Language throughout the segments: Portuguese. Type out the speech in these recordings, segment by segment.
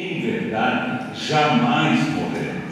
em verdade, jamais morreremos.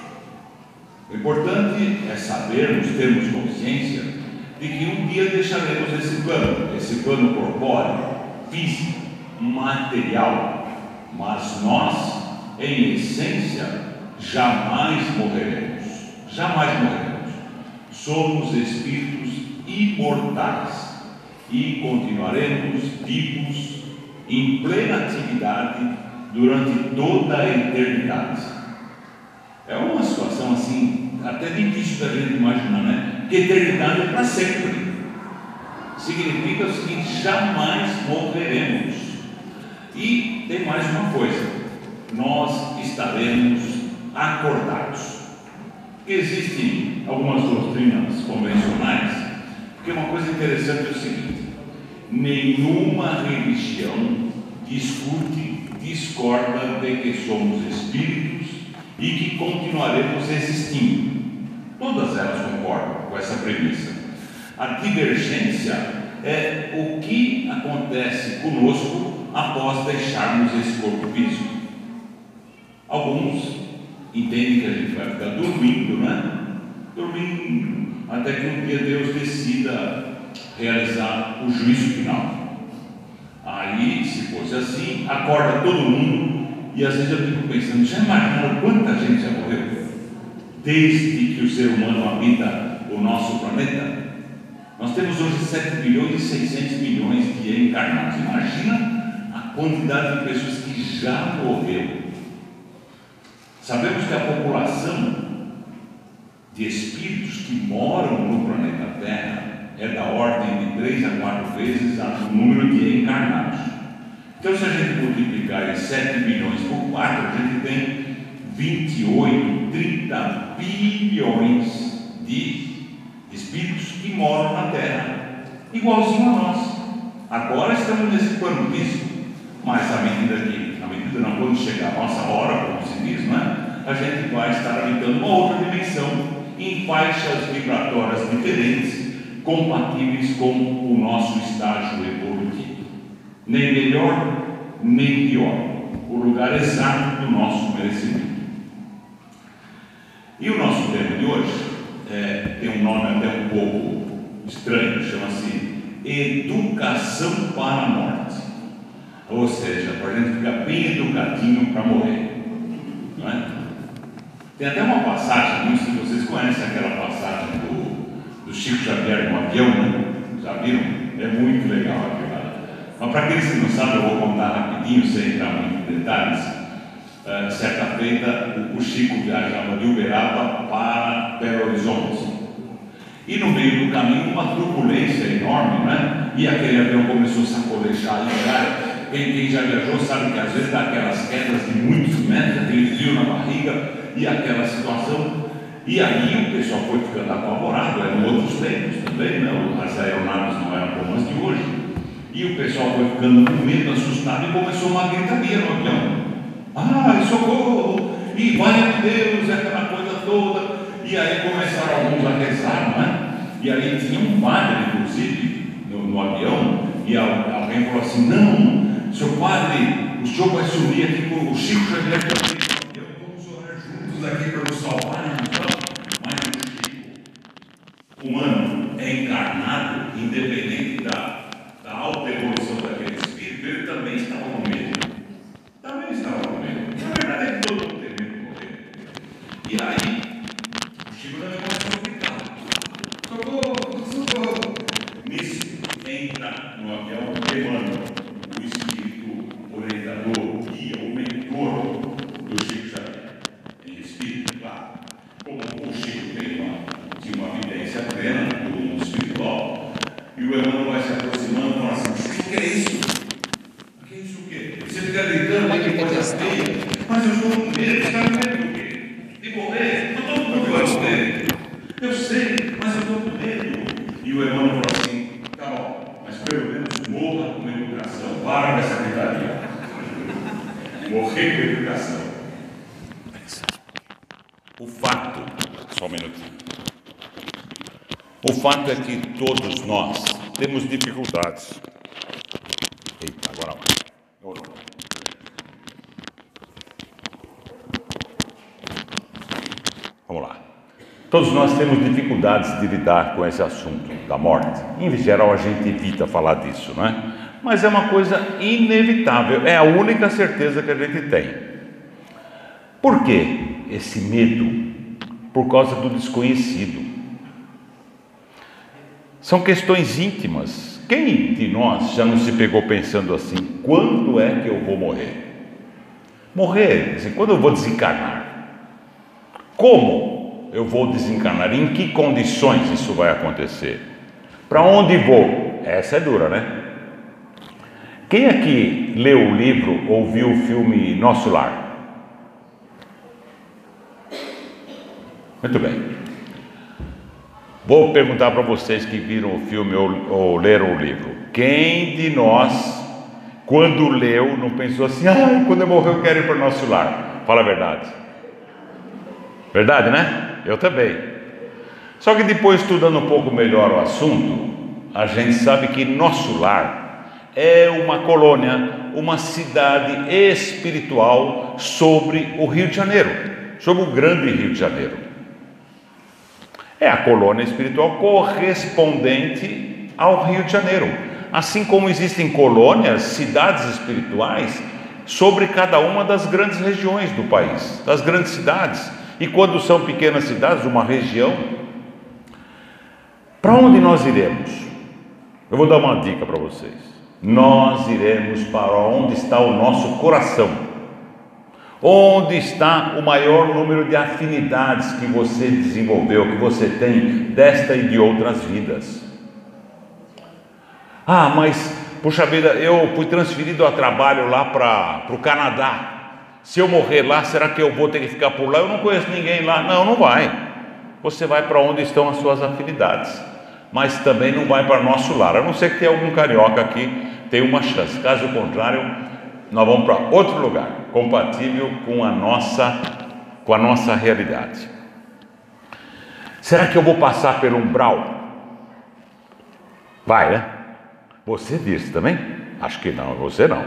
O importante é sabermos, termos consciência de que um dia deixaremos esse plano corpóreo, físico, material, mas nós, em essência, jamais morreremos. Jamais morreremos. Somos espíritos imortais e continuaremos vivos em plena atividade durante toda a eternidade. É uma situação assim, até difícil da gente imaginar, né? Porque eternidade é para sempre. Significa o seguinte: jamais morreremos. E tem mais uma coisa: nós estaremos acordados. Porque existem algumas doutrinas convencionais, porque uma coisa interessante é o seguinte: nenhuma religião discorda de que somos espíritos e que continuaremos existindo. Todas elas concordam com essa premissa. A divergência é o que acontece conosco após deixarmos esse corpo físico. Alguns entendem que a gente vai ficar dormindo, né? Dormindo até que um dia Deus decida realizar o juízo final. Aí, se fosse assim, acorda todo mundo. E às vezes eu fico pensando: já imaginaram quanta gente já morreu desde que o ser humano habita o nosso planeta? Nós temos hoje 7 bilhões e 600 milhões de encarnados. Imagina a quantidade de pessoas que já morreu. Sabemos que a população de espíritos que moram no planeta Terra é da ordem de 3 a 4 vezes o número de encarnados. Então, se a gente multiplicar 7 bilhões por 4, a gente tem 28, 30 bilhões de espíritos que moram na Terra, igualzinho a nós. Agora estamos nesse plano físico, mas quando chegar a nossa hora, como se diz, né, a gente vai estar habitando uma outra dimensão, em faixas vibratórias diferentes, compatíveis com o nosso estágio evolutivo. Nem melhor, nem pior. O lugar exato do nosso merecimento. E o nosso tema de hoje tem um nome até um pouco estranho, chama-se Educação para a Morte. Ou seja, para a gente ficar bem educadinho para morrer, não é? Tem até uma passagem, não sei se vocês conhecem aquela passagem do Chico Xavier no avião, né? Já viram? É muito legal aquilo lá. Mas para aqueles que não sabem, eu vou contar rapidinho, sem entrar muito em detalhes. Certa feita, o Chico viajava de Uberaba para Belo Horizonte. E no meio do caminho, uma turbulência enorme, né? E aquele avião começou a sacolejar e cara. Quem já viajou sabe que às vezes dá aquelas quedas de muitos metros, aquele frio na barriga e aquela situação. E aí o pessoal foi ficando apavorado. Eram outros tempos também, né? As aeronaves não eram como as de hoje. E o pessoal foi ficando com medo, assustado, e começou uma gritaria no avião. Ai, socorro! E vai de Deus, aquela coisa toda. E aí começaram alguns a rezar, né? E aí tinha um padre, inclusive, no avião, e alguém falou assim: não, seu padre, o senhor vai subir aqui com o Chico Xavier também. Vamos orar juntos aqui para nos salvar. Mas o Chico, humano, é encarnado, independente da alta evolução daquele espírito, ele também estava com medo. Também estava com medo. Na verdade é que todo mundo tem medo de morrer. E aí, o Chico também começou a gritar: socorro, socorro! Nisso, entra no avião Emmanuel, o espírito orientador, guia, o mentor do Chico Xavier. Em espírito, claro. Como o Chico tinha uma vivência plena do mundo espiritual, e o Emmanuel vai se aproximando e fala assim: o que é isso? O que é isso o quê? Você fica gritando aí que coisa feia, mas eu estou com medo. Você está com medo do quê? De morrer? Mas todo mundo vai morrer. Eu sei, mas eu estou com medo. E o Emmanuel falou assim: tá bom, mas pelo menos morra com educação. Para com essa gritaria. Morrer com educação. O fato, só um minutinho. O fato é que todos nós temos dificuldades. Eita, agora vai. Vamos lá. Todos nós temos dificuldades de lidar com esse assunto da morte. Em geral, a gente evita falar disso, não é? Mas é uma coisa inevitável, é a única certeza que a gente tem. Por que esse medo? Por causa do desconhecido. São questões íntimas. Quem de nós já não se pegou pensando assim: quando é que eu vou morrer? Morrer, assim, quando eu vou desencarnar? Como eu vou desencarnar? Em que condições isso vai acontecer? Para onde vou? Essa é dura, né? Quem aqui leu o livro ou viu o filme Nosso Lar? Muito bem. Vou perguntar para vocês que viram o filme ou leram o livro. Quem de nós, quando leu, não pensou assim: quando eu morrer eu quero ir para o Nosso Lar? Fala a verdade. Verdade, né? Eu também. Só que depois, estudando um pouco melhor o assunto, a gente sabe que Nosso Lar é uma colônia, uma cidade espiritual sobre o Rio de Janeiro, sobre o grande Rio de Janeiro. É a colônia espiritual correspondente ao Rio de Janeiro. Assim como existem colônias, cidades espirituais, sobre cada uma das grandes regiões do país, das grandes cidades. E quando são pequenas cidades, uma região, para onde nós iremos? Eu vou dar uma dica para vocês. Nós iremos para onde está o nosso coração, onde está o maior número de afinidades que você desenvolveu, que você tem desta e de outras vidas. Mas, puxa vida, eu fui transferido a trabalho lá para o Canadá. Se eu morrer lá, será que eu vou ter que ficar por lá? Eu não conheço ninguém lá. Não, não vai. Você vai para onde estão as suas afinidades, mas também não vai para Nosso Lar, a não ser que tenha algum carioca aqui, tem uma chance. Caso contrário, nós vamos para outro lugar, compatível com a nossa realidade. Será que eu vou passar pelo umbral? Vai, né? Você disse também? Acho que não, você não.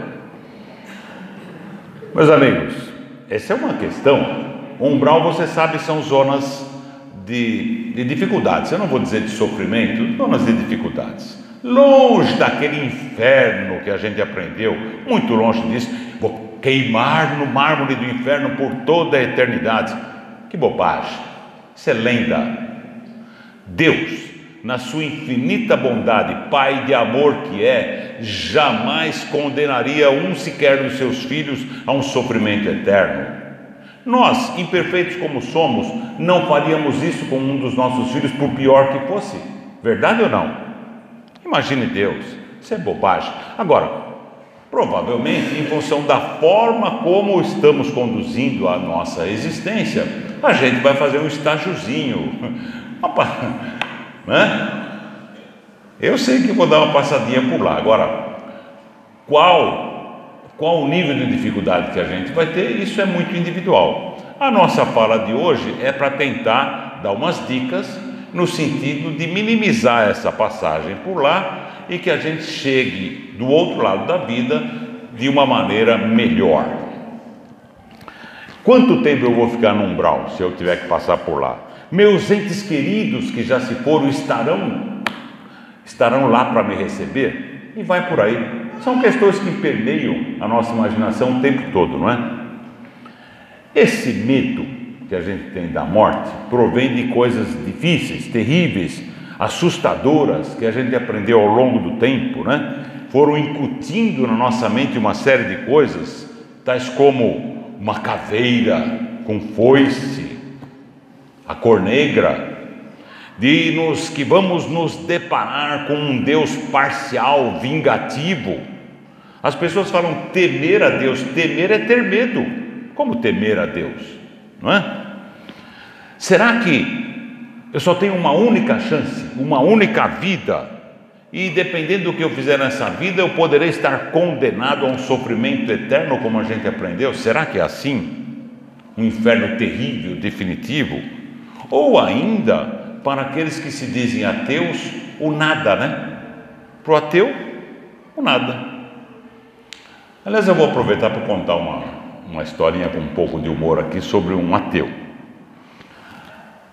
Meus amigos, essa é uma questão. O umbral, você sabe, são zonas de dificuldades. Eu não vou dizer de sofrimento, zonas de dificuldades. Longe daquele inferno que a gente aprendeu, muito longe disso. Vou queimar no mármore do inferno por toda a eternidade. Que bobagem, isso é lenda. Deus, na sua infinita bondade, Pai de amor que é, jamais condenaria um sequer dos seus filhos a um sofrimento eterno. Nós, imperfeitos como somos, não faríamos isso com um dos nossos filhos, por pior que fosse. Verdade ou não? Imagine Deus, isso é bobagem. Agora, provavelmente, em função da forma como estamos conduzindo a nossa existência, a gente vai fazer um estágiozinho, né? Eu sei que vou dar uma passadinha por lá. Agora, qual o nível de dificuldade que a gente vai ter? Isso é muito individual. A nossa fala de hoje é para tentar dar umas dicas no sentido de minimizar essa passagem por lá e que a gente chegue do outro lado da vida de uma maneira melhor. Quanto tempo eu vou ficar no umbral se eu tiver que passar por lá? Meus entes queridos que já se foram estarão lá para me receber? E vai por aí. São questões que permeiam a nossa imaginação o tempo todo, não é? Esse medo que a gente tem da morte provém de coisas difíceis, terríveis, assustadoras, que a gente aprendeu ao longo do tempo, né? Foram incutindo na nossa mente uma série de coisas, tais como uma caveira com foice, a cor negra, que vamos nos deparar com um Deus parcial, vingativo. As pessoas falam temer a Deus. Temer é ter medo. Como temer a Deus? Não é? Será que eu só tenho uma única chance, uma única vida, e dependendo do que eu fizer nessa vida, eu poderei estar condenado a um sofrimento eterno, como a gente aprendeu? Será que é assim? Um inferno terrível, definitivo? Ou ainda, para aqueles que se dizem ateus, o nada, né? Para o ateu, o nada. Aliás, eu vou aproveitar para contar uma historinha com um pouco de humor aqui sobre um ateu.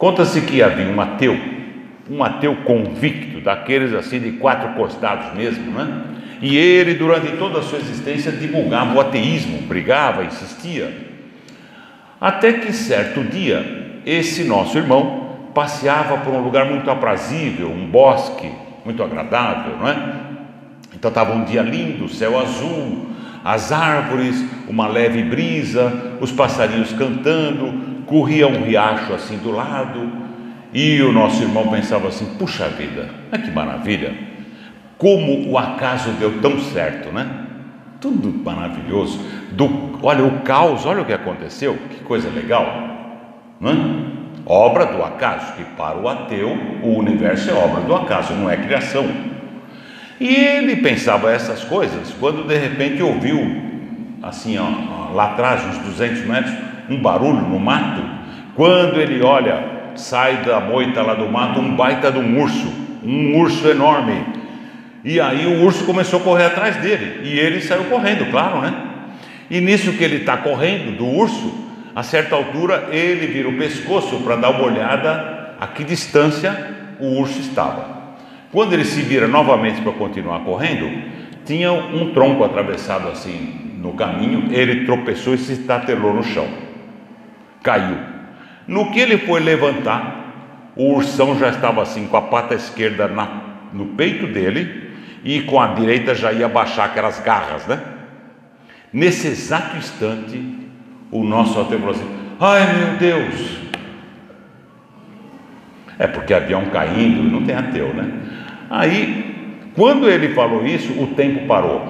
Conta-se que havia um ateu convicto, daqueles assim de 4 costados mesmo, né? E ele, durante toda a sua existência, divulgava o ateísmo, brigava, insistia. Até que certo dia, esse nosso irmão passeava por um lugar muito aprazível, um bosque muito agradável, não é? Então estava um dia lindo, céu azul, as árvores, uma leve brisa, os passarinhos cantando, corria um riacho assim do lado, e o nosso irmão pensava assim: puxa vida, que maravilha! Como o acaso deu tão certo, né? Tudo maravilhoso. Olha o caos, olha o que aconteceu, que coisa legal, né? Obra do acaso, que para o ateu o universo é obra do acaso, não é criação. E ele pensava essas coisas quando de repente ouviu, assim, lá atrás, uns 200 metros, um barulho no mato. Quando ele olha, sai da moita lá do mato um baita de um urso enorme. E aí o urso começou a correr atrás dele, e ele saiu correndo, claro, né? E nisso que ele está correndo do urso, a certa altura ele vira o pescoço para dar uma olhada a que distância o urso estava. Quando ele se vira novamente para continuar correndo, tinha um tronco atravessado assim no caminho. Ele tropeçou e se estatelou no chão, caiu. No que ele foi levantar, o ursão já estava assim com a pata esquerda no peito dele, e com a direita já ia baixar aquelas garras, né? Nesse exato instante, o nosso ateu falou assim: ai meu Deus! É porque avião caindo, não tem ateu, né? Aí, quando ele falou isso, o tempo parou,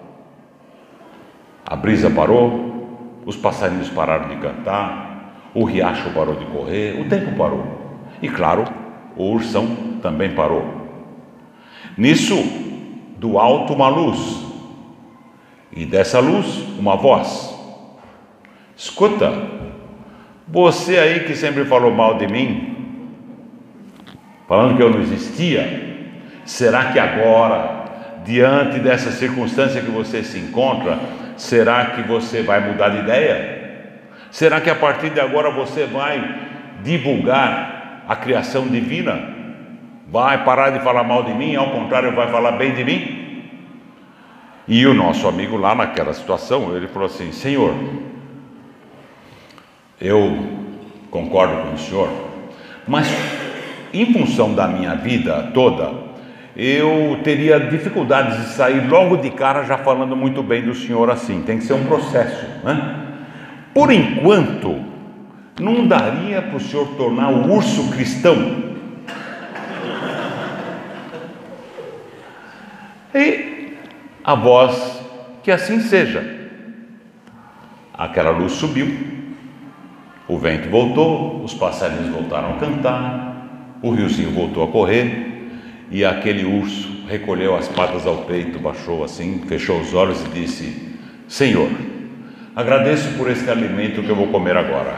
a brisa parou, os passarinhos pararam de cantar, o riacho parou de correr, o tempo parou, e claro, o ursão também parou. Nisso, do alto uma luz, e dessa luz uma voz: escuta, você aí que sempre falou mal de mim, falando que eu não existia, será que agora, diante dessa circunstância que você se encontra, será que você vai mudar de ideia? Será que a partir de agora você vai divulgar a criação divina? Vai parar de falar mal de mim, ao contrário, vai falar bem de mim? E o nosso amigo lá naquela situação, ele falou assim: Senhor, eu concordo com o senhor, mas em função da minha vida toda, eu teria dificuldades de sair logo de cara já falando muito bem do senhor assim. Tem que ser um processo, né? Por enquanto, não daria para o senhor tornar o urso cristão? E a voz: que assim seja. Aquela luz subiu, o vento voltou, os passarinhos voltaram a cantar, o riozinho voltou a correr, e aquele urso recolheu as patas ao peito, baixou assim, fechou os olhos e disse: Senhor, agradeço por este alimento que eu vou comer agora.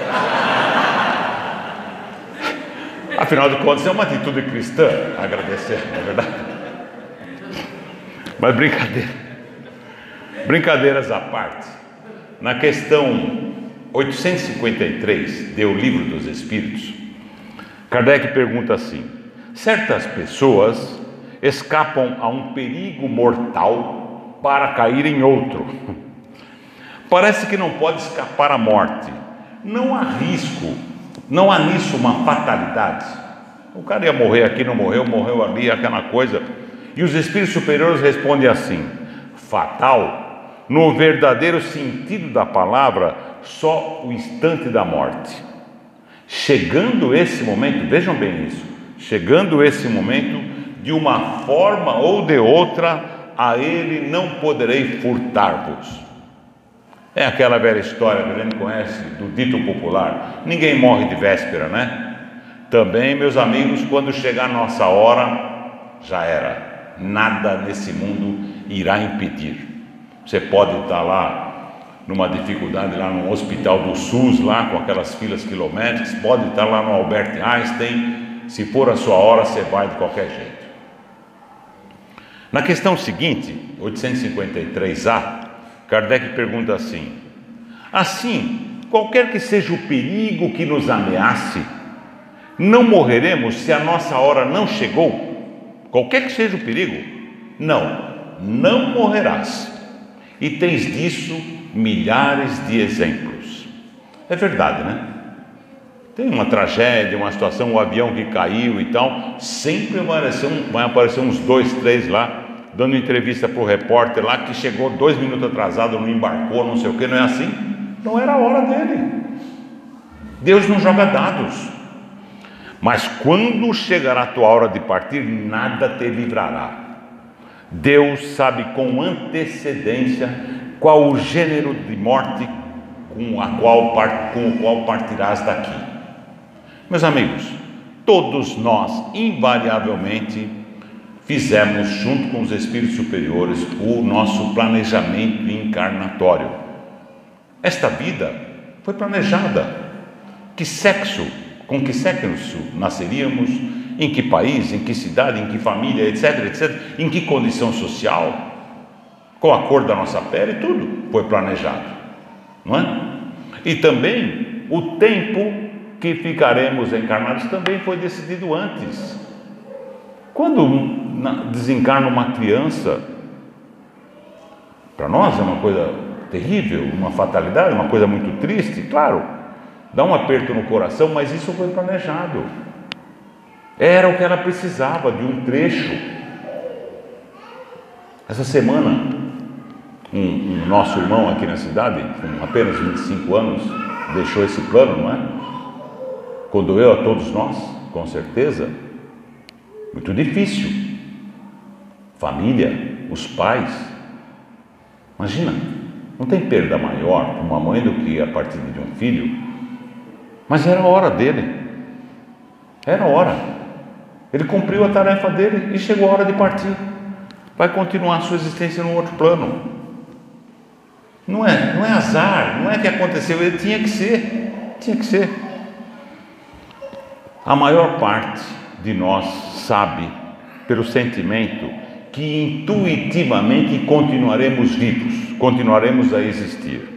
Afinal de contas, é uma atitude cristã agradecer, não é verdade? Mas brincadeiras à parte, na questão 853 do Livro dos Espíritos, Kardec pergunta assim: certas pessoas escapam a um perigo mortal para cair em outro. Parece que não pode escapar à morte. Não há risco, não há nisso uma fatalidade. O cara ia morrer aqui, não morreu, morreu ali, aquela coisa. E os espíritos superiores respondem assim: fatal, no verdadeiro sentido da palavra, só o instante da morte. Chegando esse momento, vejam bem isso, chegando esse momento, de uma forma ou de outra, a ele não poderei furtar-vos. É aquela velha história que a gente conhece, do dito popular: ninguém morre de véspera, né? Também, meus amigos, quando chegar a nossa hora, já era. Nada nesse mundo irá impedir. Você pode estar lá numa dificuldade, lá no hospital do SUS, lá com aquelas filas quilométricas, pode estar lá no Albert Einstein, se for a sua hora, você vai de qualquer jeito. Na questão seguinte, 853A, Kardec pergunta assim: assim, qualquer que seja o perigo que nos ameace, Não morreremos se a nossa hora não chegou, qualquer que seja o perigo. Não morrerás. E tens disso milhares de exemplos. É verdade, né? Tem uma tragédia, uma situação, um avião que caiu e tal, sempre vai aparecer uns 2, 3 lá, dando entrevista para o repórter lá, que chegou 2 minutos atrasado, não embarcou, não sei o que, não é assim? Não era a hora dele. Deus não joga dados. Mas quando chegará a tua hora de partir, nada te livrará. Deus sabe com antecedência qual o gênero de morte com o qual partirás daqui. Meus amigos, todos nós, invariavelmente, fizemos, junto com os espíritos superiores, o nosso planejamento encarnatório. Esta vida foi planejada. Com que sexo nasceríamos, em que país, em que cidade, em que família, etc, em que condição social, com a cor da nossa pele, tudo foi planejado, não é? E também o tempo que ficaremos encarnados também foi decidido antes. Quando desencarna uma criança, para nós é uma coisa terrível, uma fatalidade, uma coisa muito triste, claro, dá um aperto no coração, mas isso foi planejado. Era o que ela precisava, de um trecho. Essa semana, um nosso irmão aqui na cidade, com apenas 25 anos, deixou esse plano, não é? Condoeu a todos nós, com certeza. Muito difícil. Família, os pais. Imagina, não tem perda maior para uma mãe do que a partida de um filho. Mas era a hora dele. Era a hora. Ele cumpriu a tarefa dele e chegou a hora de partir. Vai continuar a sua existência num outro plano. Não é azar, não é que aconteceu, ele tinha que ser. A maior parte de nós sabe, pelo sentimento, que intuitivamente continuaremos vivos, continuaremos a existir.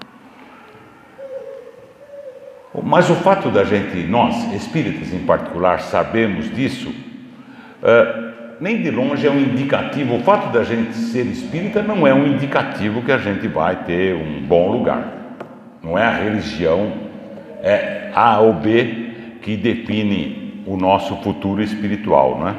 Mas o fato da gente, nós, espíritas em particular, sabemos disso, nem de longe é um indicativo. O fato da gente ser espírita não é um indicativo que a gente vai ter um bom lugar. Não é a religião, é A ou B que define o nosso futuro espiritual, não é?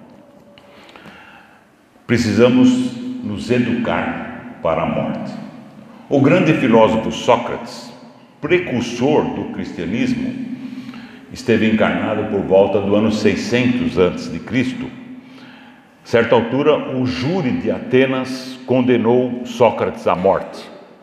Precisamos nos educar para a morte. O grande filósofo Sócrates, precursor do cristianismo, esteve encarnado por volta do ano 600 a.C. Certa altura, o júri de Atenas condenou Sócrates à morte.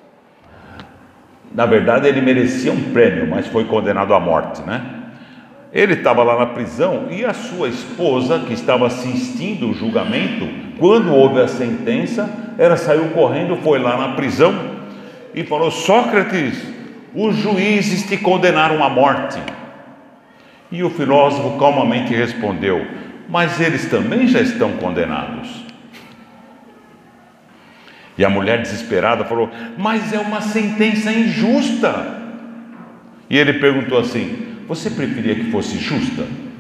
Na verdade, ele merecia um prêmio, mas foi condenado à morte, né? Ele estava lá na prisão e a sua esposa, que estava assistindo o julgamento, quando houve a sentença, ela saiu correndo, foi lá na prisão e falou: Sócrates, os juízes te condenaram à morte. E o filósofo calmamente respondeu: mas eles também já estão condenados. E a mulher desesperada falou: mas é uma sentença injusta. E ele perguntou assim: você preferia que fosse justa?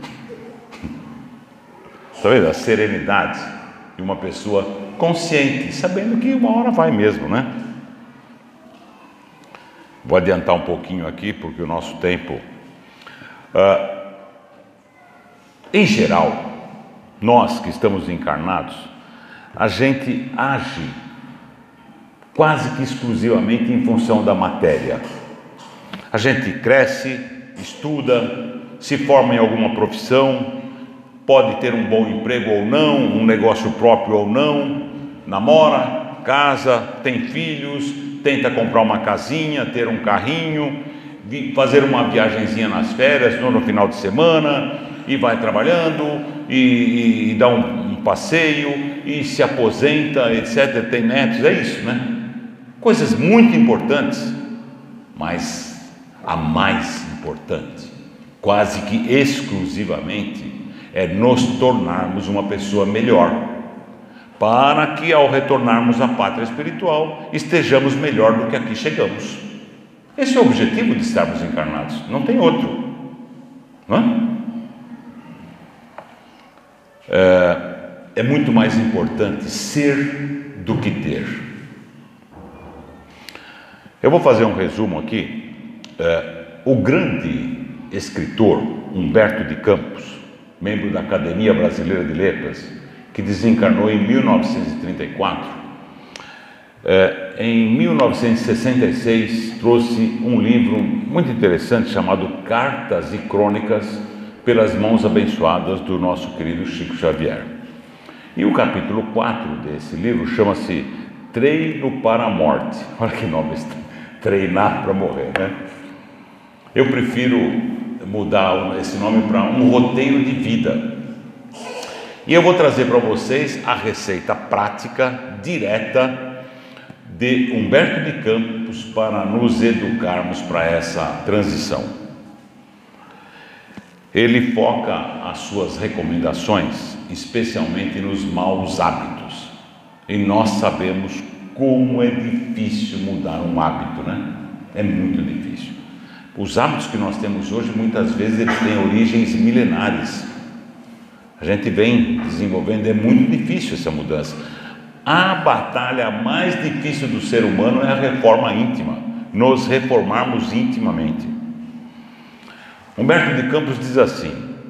Está vendo? A serenidade de uma pessoa consciente, sabendo que uma hora vai mesmo, né? Vou adiantar um pouquinho aqui, porque o nosso tempo... em geral, nós que estamos encarnados, a gente age quase que exclusivamente em função da matéria. A gente cresce, estuda, se forma em alguma profissão, pode ter um bom emprego ou não, um negócio próprio ou não, namora, casa, tem filhos, tenta comprar uma casinha, ter um carrinho, fazer uma viagenzinha nas férias, no final de semana, e vai trabalhando, e dá um passeio, e se aposenta, etc. Tem netos, é isso, né? Coisas muito importantes, mas a mais importante, quase que exclusivamente, é nos tornarmos uma pessoa melhor, para que ao retornarmos à pátria espiritual, estejamos melhor do que aqui chegamos. Esse é o objetivo de estarmos encarnados, não tem outro, não é? é muito mais importante ser do que ter. Eu vou fazer um resumo aqui. O grande escritor Humberto de Campos, membro da Academia Brasileira de Letras, que desencarnou em 1934, em 1966 trouxe um livro muito interessante chamado Cartas e Crônicas pelas mãos abençoadas do nosso querido Chico Xavier. E o capítulo 4 desse livro chama-se Treino para a Morte. Olha que nome, treinar para morrer, né? Eu prefiro mudar esse nome para um roteiro de vida. E eu vou trazer para vocês a receita prática, direta, de Humberto de Campos para nos educarmos para essa transição. Ele foca as suas recomendações especialmente nos maus hábitos. E nós sabemos como é difícil mudar um hábito, né? É muito difícil. Os hábitos que nós temos hoje, muitas vezes, eles têm origens milenares. A gente vem desenvolvendo, é muito difícil essa mudança. A batalha mais difícil do ser humano é a reforma íntima, nos reformarmos intimamente. Humberto de Campos diz assim,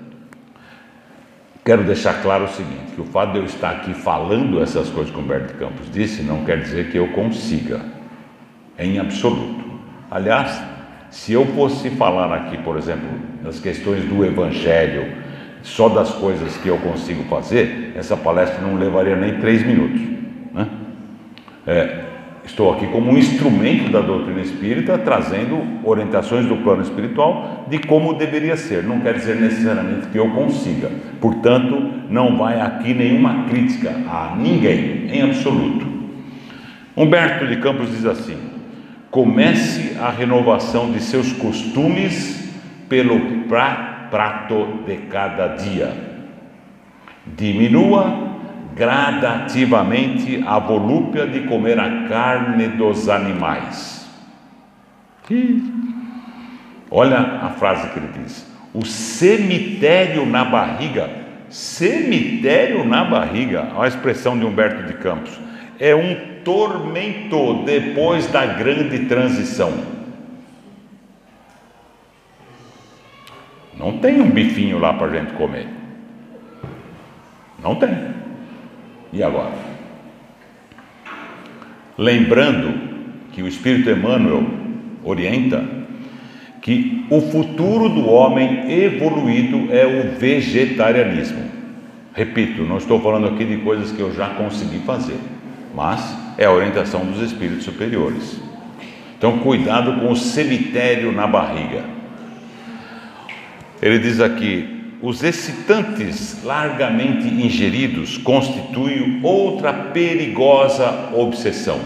quero deixar claro o seguinte, que o fato de eu estar aqui falando essas coisas que Humberto de Campos disse, não quer dizer que eu consiga, em absoluto. Aliás, se eu fosse falar aqui, por exemplo, das questões do Evangelho, só das coisas que eu consigo fazer, essa palestra não levaria nem 3 minutos, né? Estou aqui como um instrumento da doutrina espírita, trazendo orientações do plano espiritual de como deveria ser. Não quer dizer necessariamente que eu consiga. Portanto, não vai aqui nenhuma crítica a ninguém, em absoluto. Humberto de Campos diz assim: comece a renovação de seus costumes pelo prato de cada dia. Diminua gradativamente a volúpia de comer a carne dos animais. Olha a frase que ele diz: o cemitério na barriga. Cemitério na barriga, olha a expressão de Humberto de Campos, é um tormento depois da grande transição. Não tem um bifinho lá para a gente comer. Não tem. E agora? Lembrando que o Espírito Emmanuel orienta que o futuro do homem evoluído é o vegetarianismo. Repito, não estou falando aqui de coisas que eu já consegui fazer, mas é a orientação dos espíritos superiores. Então, cuidado com o cemitério na barriga. Ele diz aqui: os excitantes largamente ingeridos constituem outra perigosa obsessão.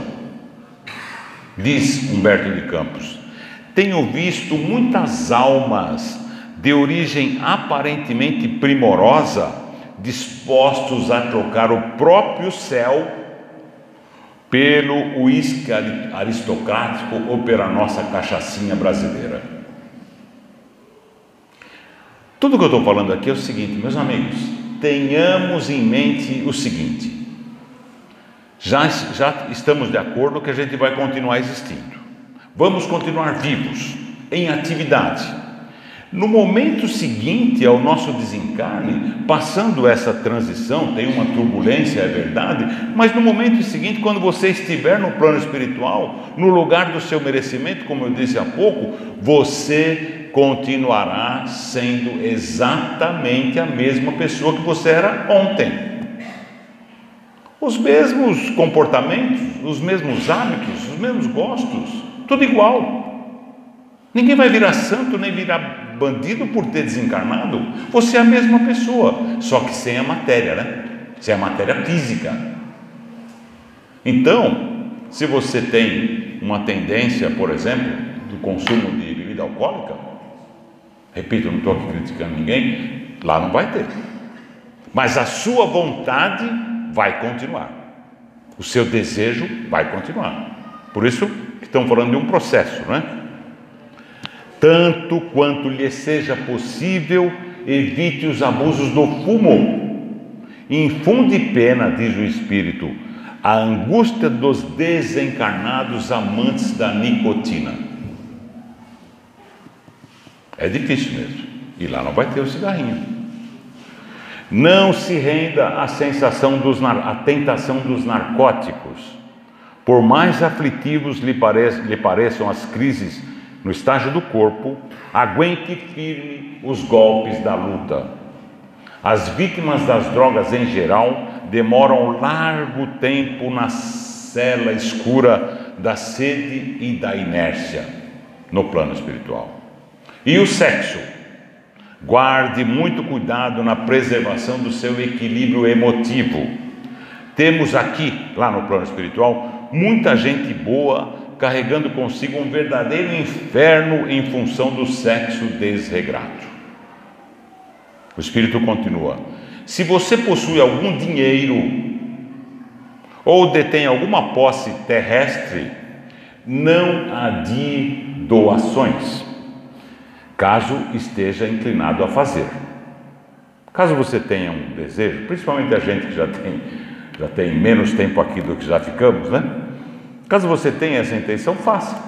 Diz Humberto de Campos: tenho visto muitas almas de origem aparentemente primorosa dispostos a trocar o próprio céu pelo uísque aristocrático ou pela nossa cachaçinha brasileira. Tudo que eu estou falando aqui é o seguinte, meus amigos, tenhamos em mente o seguinte: já estamos de acordo que a gente vai continuar existindo, vamos continuar vivos, em atividade. No momento seguinte ao nosso desencarne, passando essa transição, tem uma turbulência, é verdade, mas no momento seguinte, quando você estiver no plano espiritual, no lugar do seu merecimento, como eu disse há pouco, você continuará sendo exatamente a mesma pessoa que você era ontem. Os mesmos comportamentos, os mesmos hábitos, os mesmos gostos, tudo igual. Ninguém vai virar santo nem virar bandido por ter desencarnado. Você é a mesma pessoa, só que sem a matéria, né? Sem a matéria física. Então, se você tem uma tendência, por exemplo, do consumo de bebida alcoólica, repito, eu não estou aqui criticando ninguém, lá não vai ter. Mas a sua vontade vai continuar. O seu desejo vai continuar. Por isso que estamos falando de um processo, não é? Tanto quanto lhe seja possível, evite os abusos do fumo infunde pena, diz o Espírito, a angústia dos desencarnados amantes da nicotina. É difícil mesmo. E lá não vai ter o cigarrinho. Não se renda à à tentação dos narcóticos. Por mais aflitivos lhe pareçam as crises no estágio do corpo, aguente firme os golpes da luta. As vítimas das drogas em geral demoram largo tempo na cela escura da sede e da inércia no plano espiritual. E o sexo? Guarde muito cuidado na preservação do seu equilíbrio emotivo. Temos aqui, lá no plano espiritual, muita gente boa carregando consigo um verdadeiro inferno em função do sexo desregrado. O Espírito continua: se você possui algum dinheiro ou detém alguma posse terrestre, não adie doações, caso esteja inclinado a fazer. Caso você tenha um desejo, principalmente a gente que já tem menos tempo aqui do que já ficamos, né? Caso você tenha essa intenção, faça.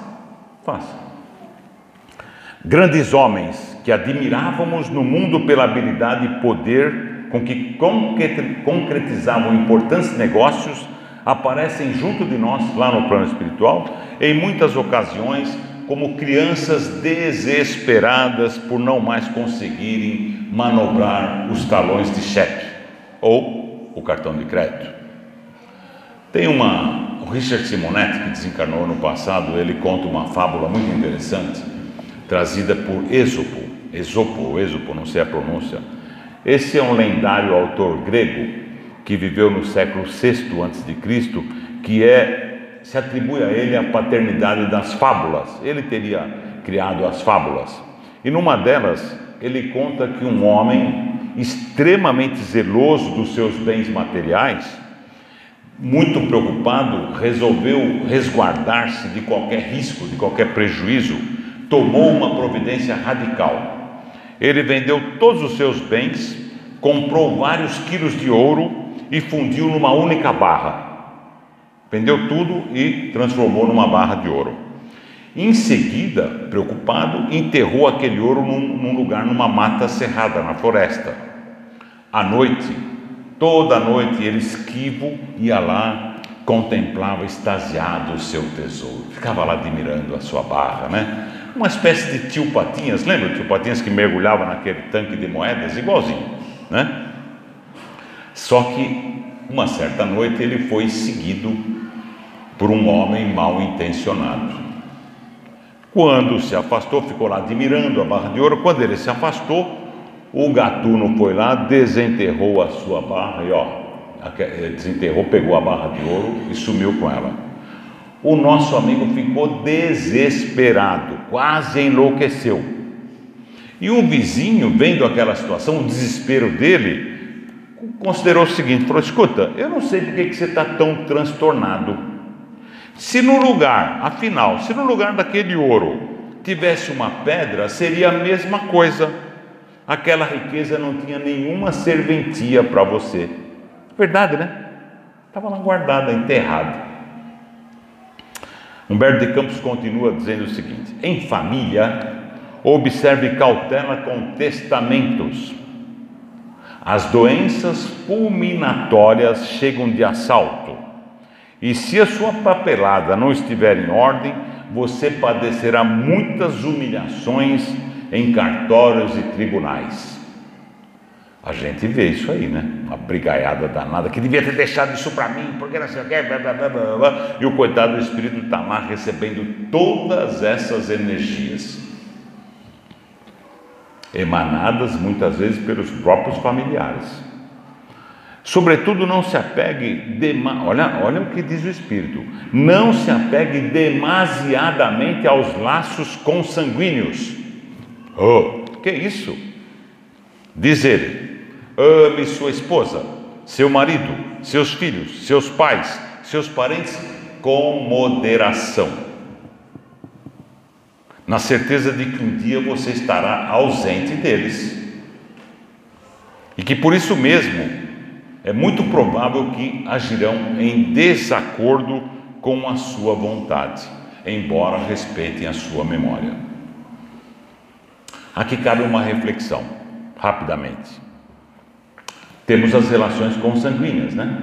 Grandes homens que admirávamos no mundo pela habilidade e poder com que concretizavam importantes negócios, aparecem junto de nós, lá no plano espiritual, em muitas ocasiões, como crianças desesperadas por não mais conseguirem manobrar os talões de cheque ou o cartão de crédito. Tem o Richard Simonetti, que desencarnou no passado, ele conta uma fábula muito interessante, trazida por Esopo, não sei a pronúncia. Esse é um lendário autor grego que viveu no século VI a.C., que se atribui a ele a paternidade das fábulas. Ele teria criado as fábulas. E numa delas, ele conta que um homem extremamente zeloso dos seus bens materiais, muito preocupado, resolveu resguardar-se de qualquer risco, de qualquer prejuízo, tomou uma providência radical. Ele vendeu todos os seus bens, comprou vários quilos de ouro e fundiu numa única barra. Vendeu tudo e transformou numa barra de ouro. Em seguida, preocupado, enterrou aquele ouro num lugar, numa mata cerrada, na floresta. À noite, toda noite, ele esquivo ia lá, contemplava extasiado o seu tesouro. Ficava lá admirando a sua barra, né? Uma espécie de tio Patinhas, lembra o tio Patinhas que mergulhava naquele tanque de moedas? Igualzinho, né? Só que, uma certa noite, ele foi seguido por um homem mal intencionado. Quando se afastou, ficou lá admirando a barra de ouro. Quando ele se afastou, o gatuno foi lá, desenterrou a sua barra desenterrou, pegou a barra de ouro e sumiu com ela. O nosso amigo ficou desesperado, quase enlouqueceu. E um vizinho, vendo aquela situação, o desespero dele, considerou o seguinte, falou: escuta, eu não sei por que você está tão transtornado. Se no lugar daquele ouro tivesse uma pedra, seria a mesma coisa. Aquela riqueza não tinha nenhuma serventia para você. Verdade, né? Estava lá guardada, enterrada. Humberto de Campos continua dizendo o seguinte: em família, observe cautela com testamentos. As doenças fulminatórias chegam de assalto, e se a sua papelada não estiver em ordem, você padecerá muitas humilhações em cartórios e tribunais. A gente vê isso aí, né? Uma brigaiada danada, que devia ter deixado isso para mim, porque não sei o que, blá, blá, blá, blá, blá. E o coitado do espírito está lá recebendo todas essas energias, emanadas muitas vezes pelos próprios familiares. Sobretudo, não se apegue, olha o que diz o Espírito, não se apegue demasiadamente aos laços consanguíneos. Que isso? Diz ele: ame sua esposa, seu marido, seus filhos, seus pais, seus parentes com moderação, na certeza de que um dia você estará ausente deles, e que por isso mesmo é muito provável que agirão em desacordo com a sua vontade, embora respeitem a sua memória. Aqui cabe uma reflexão, rapidamente. Temos as relações consanguíneas, né?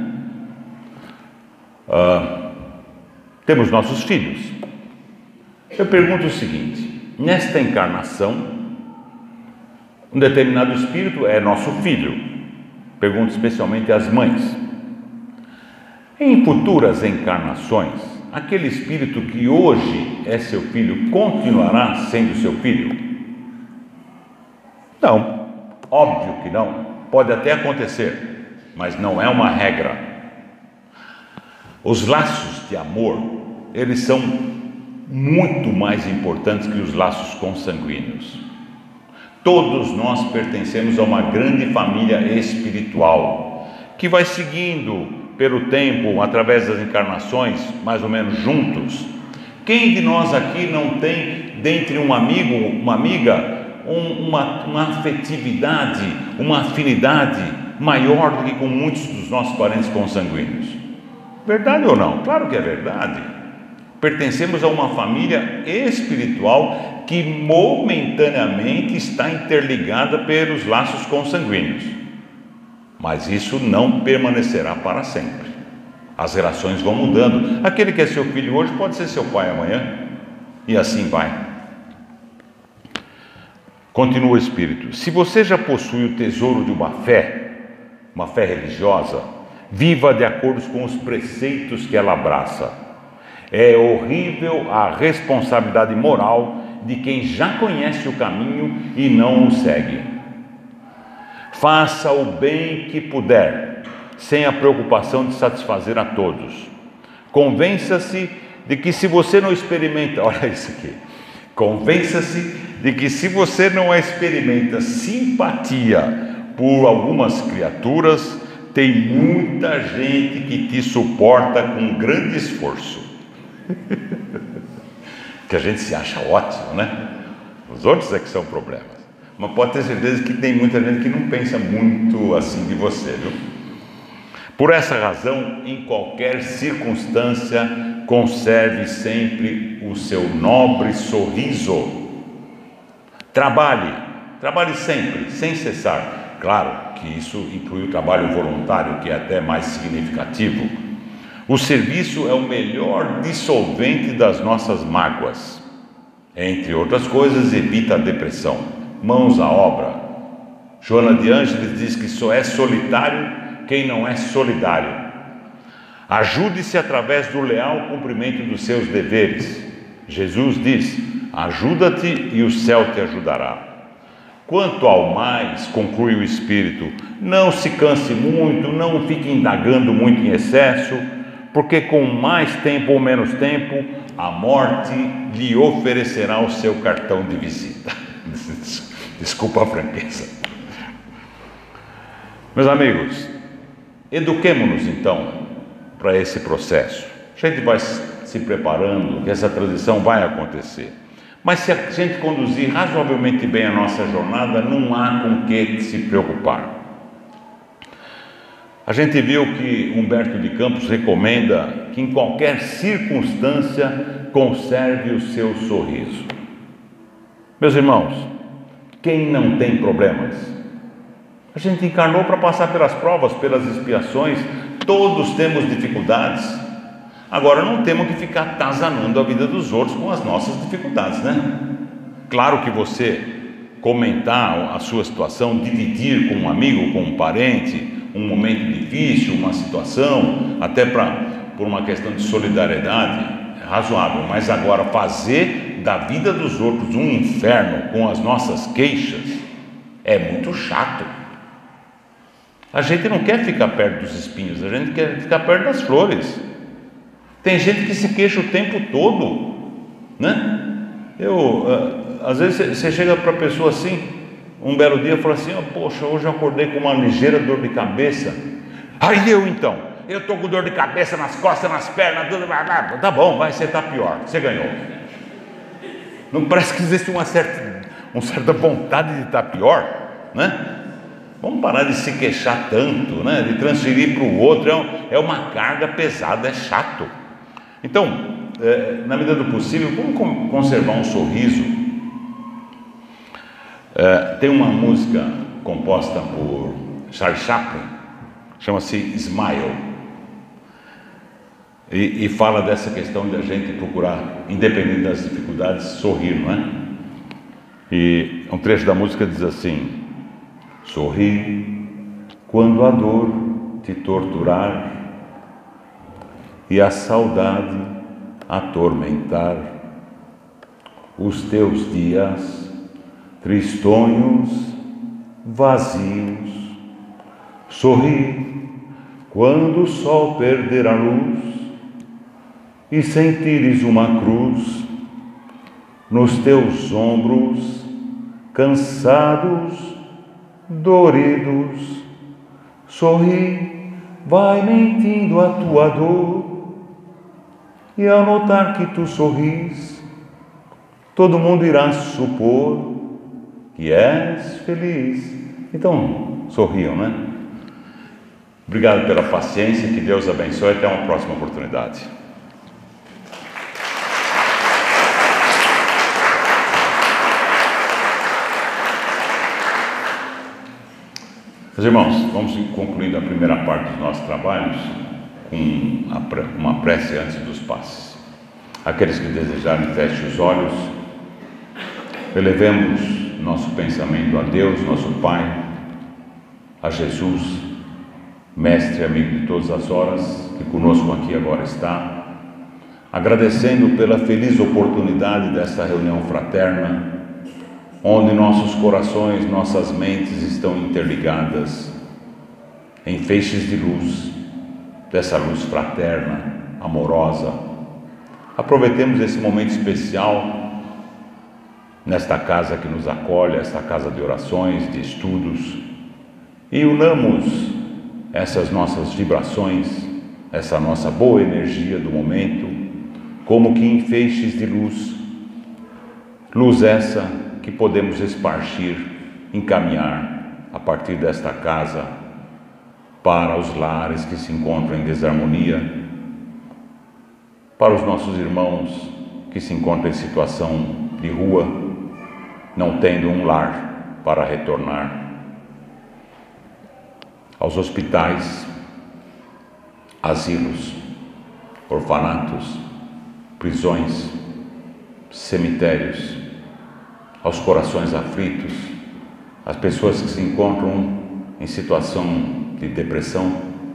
Temos nossos filhos. Eu pergunto o seguinte: nesta encarnação, um determinado espírito é nosso filho. Pergunto especialmente às mães. Em futuras encarnações, aquele espírito que hoje é seu filho continuará sendo seu filho? Não, óbvio que não. Pode até acontecer, mas não é uma regra. Os laços de amor, eles são muito mais importantes que os laços consanguíneos. Todos nós pertencemos a uma grande família espiritual, que vai seguindo pelo tempo, através das encarnações, mais ou menos juntos. Quem de nós aqui não tem, dentre um amigo, uma amiga, uma afetividade, uma afinidade maior do que com muitos dos nossos parentes consanguíneos? Verdade ou não? Claro que é verdade. Pertencemos a uma família espiritual que momentaneamente está interligada pelos laços consanguíneos, mas isso não permanecerá para sempre. As relações vão mudando. Aquele que é seu filho hoje pode ser seu pai amanhã, e assim vai. Continua o Espírito: se você já possui o tesouro de uma fé religiosa, viva de acordo com os preceitos que ela abraça. É horrível a responsabilidade moral de quem já conhece o caminho e não o segue. Faça o bem que puder, sem a preocupação de satisfazer a todos. Convença-se de que se você não experimenta, olha isso aqui, convença-se de que se você não experimenta simpatia por algumas criaturas, tem muita gente que te suporta com grande esforço. Que a gente se acha ótimo, né? Os outros é que são problemas. Mas pode ter certeza que tem muita gente que não pensa muito assim de você, viu? Por essa razão, em qualquer circunstância, conserve sempre o seu nobre sorriso. Trabalhe sempre, sem cessar. Claro que isso inclui o trabalho voluntário, que é até mais significativo. O serviço é o melhor dissolvente das nossas mágoas. Entre outras coisas, evita a depressão. Mãos à obra. Joana de Ângeles diz que só é solitário quem não é solidário. Ajude-se através do leal cumprimento dos seus deveres. Jesus diz: ajuda-te e o céu te ajudará. Quanto ao mais, conclui o Espírito, não se canse muito, não fique indagando muito em excesso, porque com mais tempo ou menos tempo, a morte lhe oferecerá o seu cartão de visita. Desculpa a franqueza. Meus amigos, eduquemo-nos então para esse processo. A gente vai se preparando, que essa transição vai acontecer. Mas se a gente conduzir razoavelmente bem a nossa jornada, não há com que se preocupar. A gente viu que Humberto de Campos recomenda que em qualquer circunstância conserve o seu sorriso. Meus irmãos, quem não tem problemas? A gente encarnou para passar pelas provas, pelas expiações, todos temos dificuldades. Agora não temos que ficar atazanando a vida dos outros com as nossas dificuldades, né? Claro que você comentar a sua situação, dividir com um amigo, com um parente, um momento difícil, uma situação, até por uma questão de solidariedade, é razoável. Mas agora fazer da vida dos outros um inferno com as nossas queixas é muito chato. A gente não quer ficar perto dos espinhos, a gente quer ficar perto das flores. Tem gente que se queixa o tempo todo, né? Às vezes você chega para a pessoa assim, um belo dia, fala assim: poxa, hoje eu acordei com uma ligeira dor de cabeça. Aí eu estou com dor de cabeça nas costas, nas pernas, tudo. Tá bom, vai, você está pior, você ganhou. Não parece que existe uma certa vontade de estar pior, né? Vamos parar de se queixar tanto, né? De transferir para o outro, é uma carga pesada, é chato. Então, na medida do possível, vamos conservar um sorriso. Tem uma música composta por Charles Chaplin, chama-se Smile, e fala dessa questão de a gente procurar, independente das dificuldades, sorrir, não é? E um trecho da música diz assim: sorri quando a dor te torturar e a saudade atormentar os teus dias tristonhos, vazios. Sorri quando o sol perder a luz e sentires uma cruz nos teus ombros, cansados, doridos. Sorri, vai mentindo a tua dor, e ao notar que tu sorris, todo mundo irá supor que és feliz. Então, sorriam, né? Obrigado pela paciência, que Deus abençoe, até uma próxima oportunidade. Meus irmãos, vamos concluindo a primeira parte dos nossos trabalhos com uma prece antes dos passes. Aqueles que desejarem, fechem os olhos, elevemos nosso pensamento a Deus, nosso Pai, a Jesus, Mestre e amigo de todas as horas, que conosco aqui agora está, agradecendo pela feliz oportunidade desta reunião fraterna, onde nossos corações, nossas mentes estão interligadas em feixes de luz, dessa luz fraterna, amorosa. Aproveitemos esse momento especial nesta casa que nos acolhe, esta casa de orações, de estudos, e unamos essas nossas vibrações, essa nossa boa energia do momento, como que em feixes de luz, luz essa que podemos espargir, encaminhar a partir desta casa para os lares que se encontram em desarmonia, para os nossos irmãos que se encontram em situação de rua, não tendo um lar para retornar, aos hospitais, asilos, orfanatos, prisões, cemitérios, aos corações aflitos, às pessoas que se encontram em situação de depressão,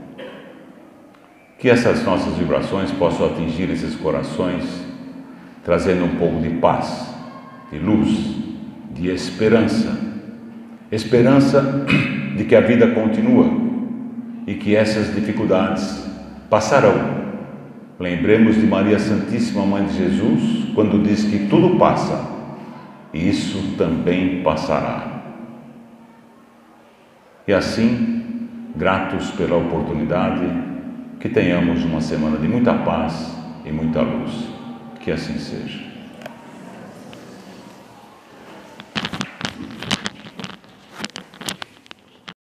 que essas nossas vibrações possam atingir esses corações, trazendo um pouco de paz, de luz, de esperança, esperança de que a vida continua e que essas dificuldades passarão. Lembremos de Maria Santíssima, Mãe de Jesus, quando diz que tudo passa, e isso também passará. E assim, gratos pela oportunidade, que tenhamos uma semana de muita paz e muita luz. Que assim seja.